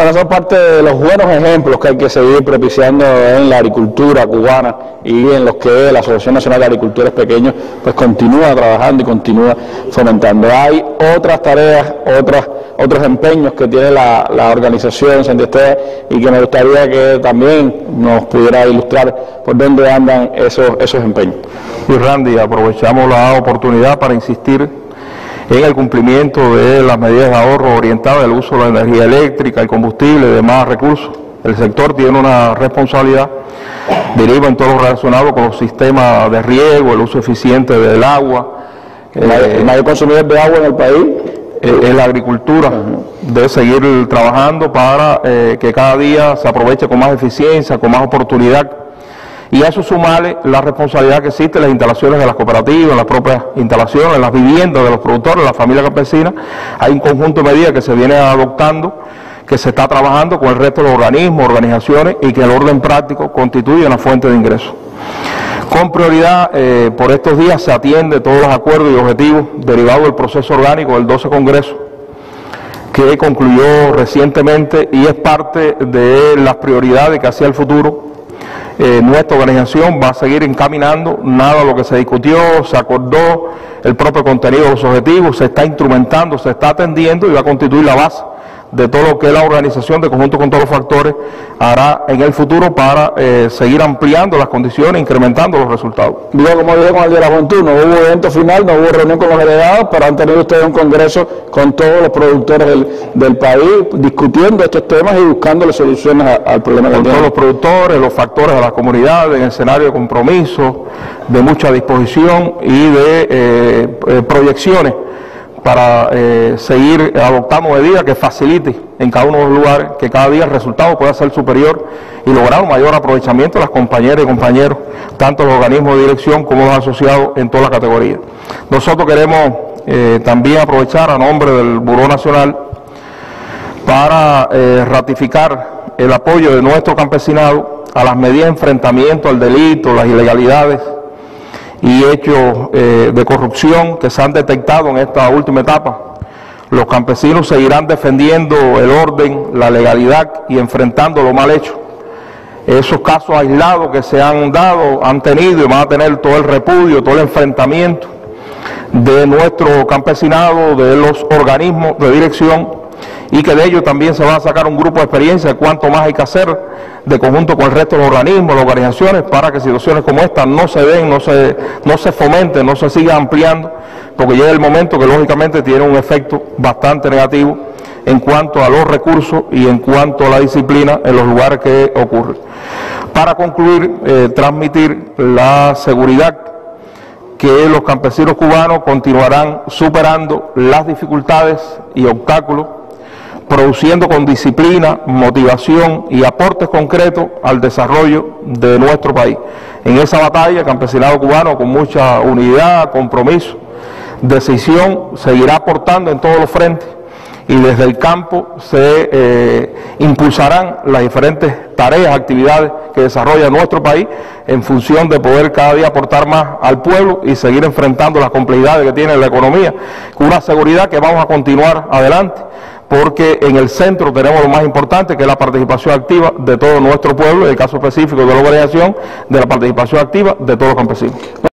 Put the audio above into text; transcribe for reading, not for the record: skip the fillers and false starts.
Bueno, son parte de los buenos ejemplos que hay que seguir propiciando en la agricultura cubana y en los que la Asociación Nacional de Agricultores Pequeños pues continúa trabajando y continúa fomentando. Hay otras tareas, otros empeños que tiene la organización Sendiestea y que me gustaría que también nos pudiera ilustrar por dónde andan esos empeños. Y Randy, aprovechamos la oportunidad para insistir en el cumplimiento de las medidas de ahorro orientadas al uso de la energía eléctrica, el combustible y demás recursos. El sector tiene una responsabilidad, deriva en todo lo relacionado con los sistemas de riego, el uso eficiente del agua. ¿El mayor consumidor de agua en el país? Es la agricultura. Debe seguir trabajando para que cada día se aproveche con más eficiencia, con más oportunidad. Y a eso sumarle la responsabilidad que existe en las instalaciones de las cooperativas, en las propias instalaciones, en las viviendas de los productores, en la familia campesina. Hay un conjunto de medidas que se viene adoptando, que se está trabajando con el resto de los organismos, organizaciones, y que el orden práctico constituye una fuente de ingresos. Con prioridad, por estos días se atiende todos los acuerdos y objetivos derivados del proceso orgánico del 12 Congreso, que concluyó recientemente y es parte de las prioridades que hacia el futuro nuestra organización va a seguir encaminando. Nada de lo que se discutió, se acordó, el propio contenido de los objetivos, se está instrumentando, se está atendiendo y va a constituir la base de todo lo que la organización, de conjunto con todos los factores, hará en el futuro para seguir ampliando las condiciones, incrementando los resultados. Digo, como dije con el de la juventud, no hubo evento final, no hubo reunión con los delegados, pero han tenido ustedes un congreso con todos los productores del país, discutiendo estos temas y buscándole soluciones al problema que con tienen. todos los productores, los factores de la comunidad, en escenario de compromiso, de mucha disposición y de proyecciones para seguir adoptando medidas que faciliten en cada uno de los lugares que cada día el resultado pueda ser superior y lograr un mayor aprovechamiento de las compañeras y compañeros, tanto los organismos de dirección como los asociados en todas las categorías. Nosotros queremos también aprovechar a nombre del Buró Nacional para ratificar el apoyo de nuestro campesinado a las medidas de enfrentamiento al delito, las ilegalidades y hechos de corrupción que se han detectado en esta última etapa. Los campesinos seguirán defendiendo el orden, la legalidad y enfrentando lo mal hecho. Esos casos aislados que se han dado, han tenido y van a tener todo el repudio, todo el enfrentamiento de nuestro campesinado, de los organismos de dirección, y que de ello también se va a sacar un grupo de experiencia de cuánto más hay que hacer de conjunto con el resto de los organismos, las organizaciones, para que situaciones como esta no se den, no se fomenten, no se sigan ampliando, porque llega el momento que lógicamente tiene un efecto bastante negativo en cuanto a los recursos y en cuanto a la disciplina en los lugares que ocurre. Para concluir, transmitir la seguridad que los campesinos cubanos continuarán superando las dificultades y obstáculos, produciendo con disciplina, motivación y aportes concretos al desarrollo de nuestro país. En esa batalla, el campesinado cubano, con mucha unidad, compromiso, decisión, seguirá aportando en todos los frentes, y desde el campo se impulsarán las diferentes tareas, actividades que desarrolla nuestro país en función de poder cada día aportar más al pueblo y seguir enfrentando las complejidades que tiene la economía, con una seguridad que vamos a continuar adelante, porque en el centro tenemos lo más importante, que es la participación activa de todo nuestro pueblo, en el caso específico de la organización, de la participación activa de todos los campesinos.